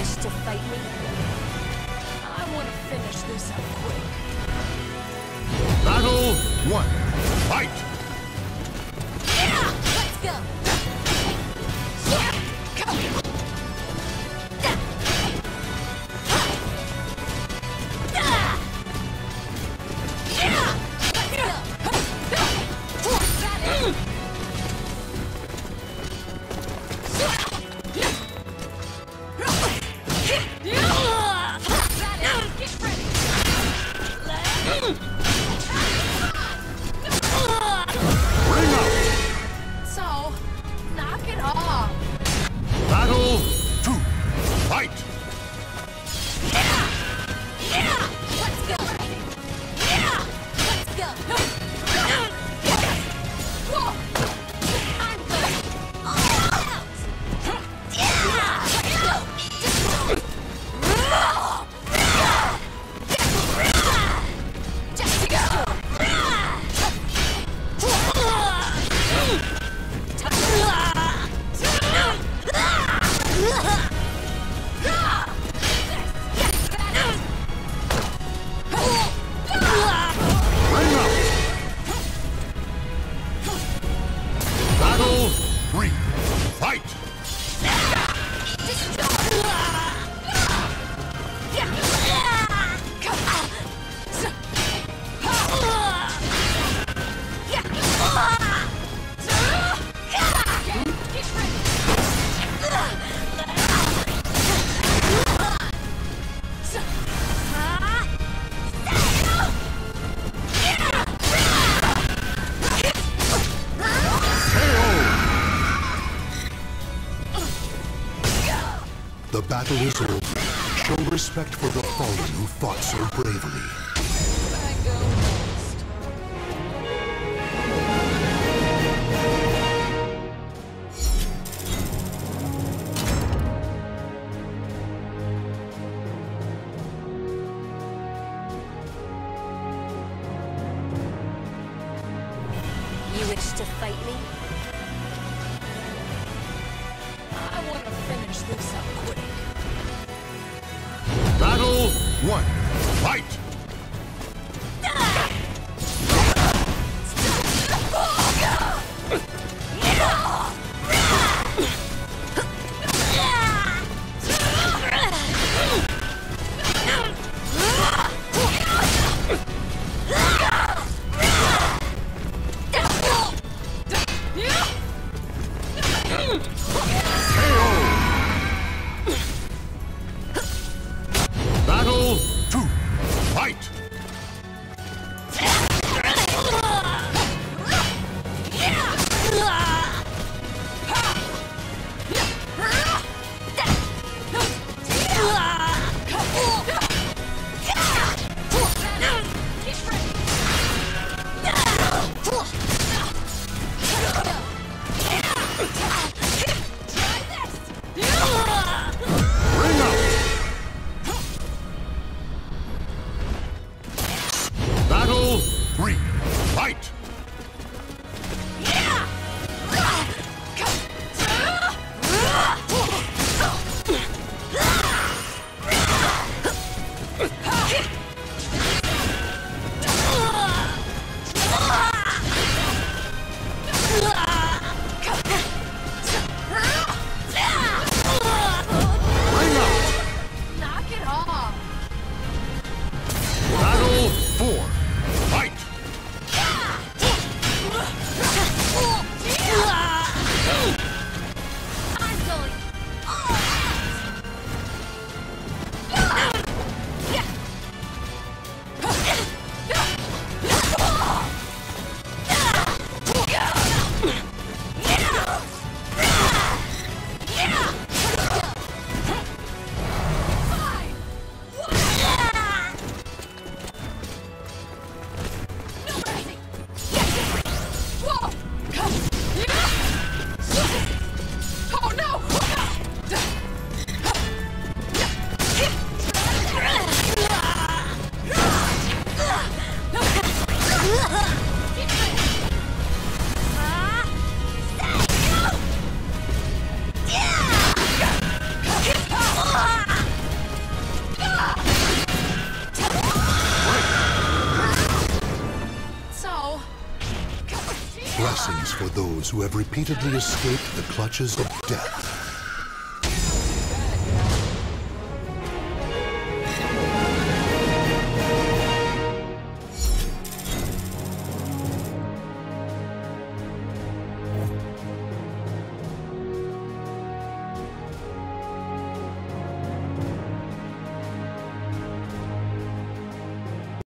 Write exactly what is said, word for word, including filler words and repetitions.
wish to fight me? I want to finish this up quick. Battle one. Fight! Yeah! Let's go! Battle two. Fight! Yeah! Yeah! Let's go! Yeah! Let's go! Whoa! I'm good! All out! Yeah! Let's go! Just go! Battle three. Fight! The battle is over. Show respect for the fallen who fought so bravely. I go next. You wish to fight me? I want to finish this up quick. Battle one. Fight! Battle two. Fight! blessings for those who have repeatedly escaped the clutches of death.